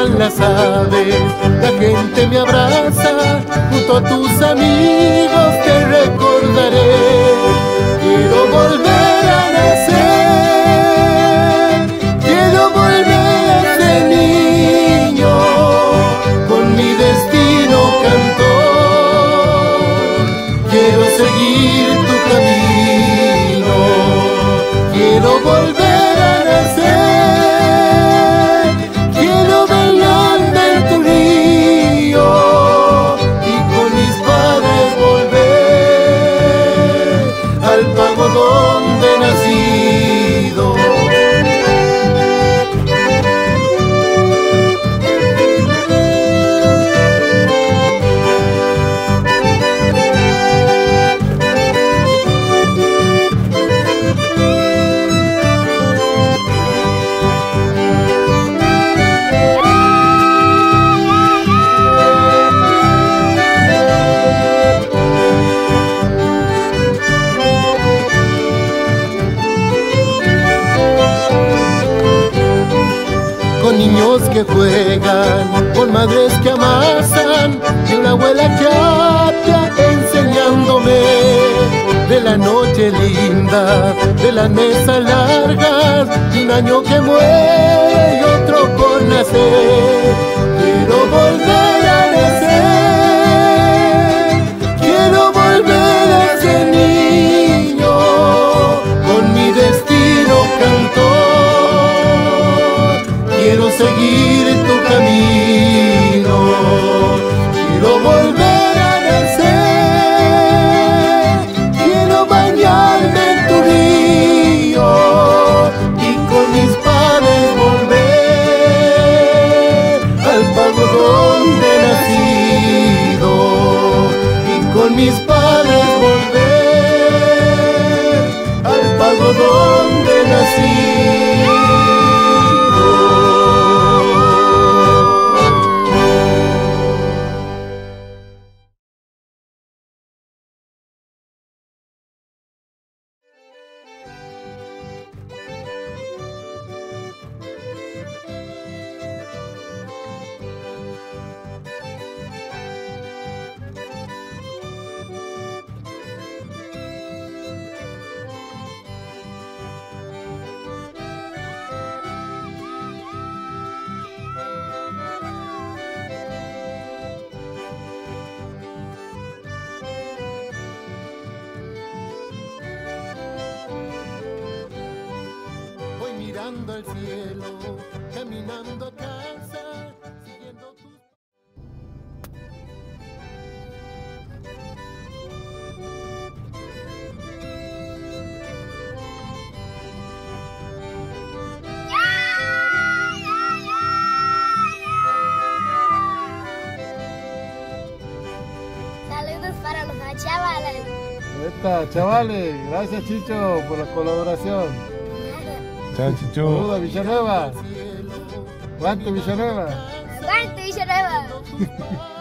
cantan las aves, la gente me abraza, junto a tus amigos te recordaré. Quiero volver a nacer, quiero volver a ser niño, con mi destino cantor. Quiero seguir tu camino, quiero volver a nacer, quiero bailar en tu río y con mis padres volver al pago donde he nacido. Con niños que juegan, con madres que amasan, y una abuela que habla enseñándome de la noche linda, de las mesas largas, de un año que muere y otro por nacer. Quiero volver a nacer, quiero volver a ser niño, con mi destino cantor. Quiero seguir tu camino, quiero volver a nacer, quiero bañarme en tu río y con mis padres volver al pago donde he nacido, y con mis padres volver al pago donde he nacido. Mirando al cielo, caminando a casa, siguiendo tus... Saludos para los chavales. Chavales, gracias Chicho por la colaboración. Chao, Chicho. Saludos a Villanueva. Guante Villanueva. Aguante Villanueva.